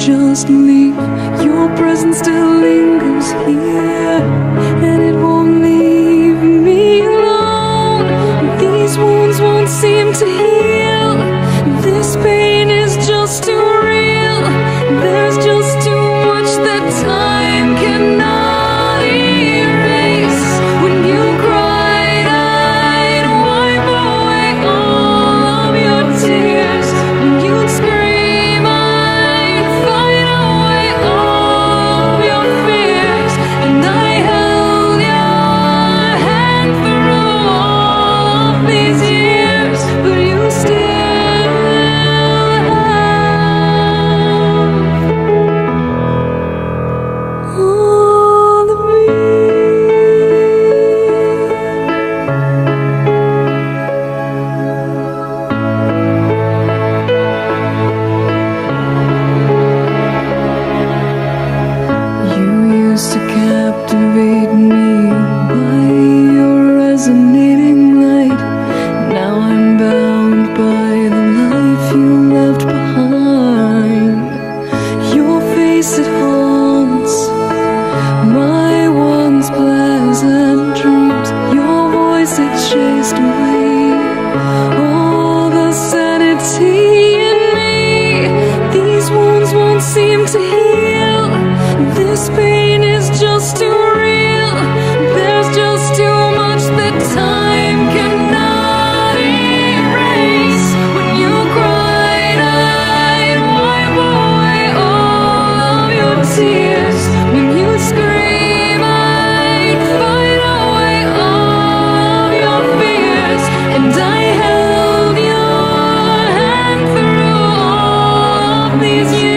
just leave. Your presence still lingers here, and it won't leave me alone. These wounds won't seem to heal. This pain is just too real. There's just too much that time cannot erase. When you cried, I'd wipe away all of your tears. When you'd scream, I'd fight away all of your fears. And I held your hand through all of these years, but you still all of me. You used to captivate me by your resonating light. Now I'm bound by the life you left behind. Your face, it haunts my once pleasant dreams. Your voice, it chased away all the sanity in me. These wounds won't seem to heal. This pain is just too real. There's just too much that time cannot erase. When you cried, I'd wipe away all of your tears. When you scream, I'd fight away all of your fears. And I held your hand through all of these years.